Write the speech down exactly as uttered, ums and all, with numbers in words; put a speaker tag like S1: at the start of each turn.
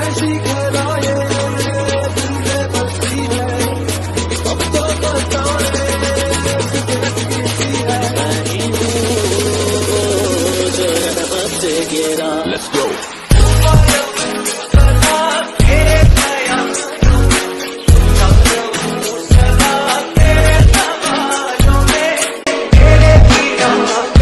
S1: ऐसी खराए दिल में बसती है, अब तो बता दे कितनी सी है। मैं ही हूँ जो है बस गिरा। Let's go.